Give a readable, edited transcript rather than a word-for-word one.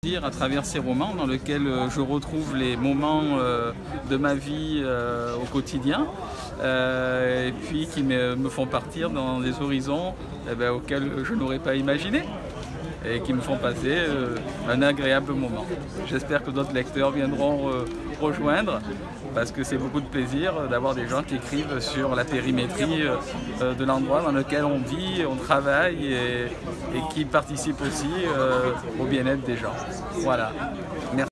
À travers ces romans dans lesquels je retrouve les moments de ma vie au quotidien et puis qui me font partir dans des horizons auxquels je n'aurais pas imaginé et qui me font passer un agréable moment. J'espère que d'autres lecteurs viendront rejoindre parce que c'est beaucoup de plaisir d'avoir des gens qui écrivent sur la périmétrie de l'endroit dans lequel on vit, on travaille et qui participent aussi au bien-être des gens. Voilà. Merci.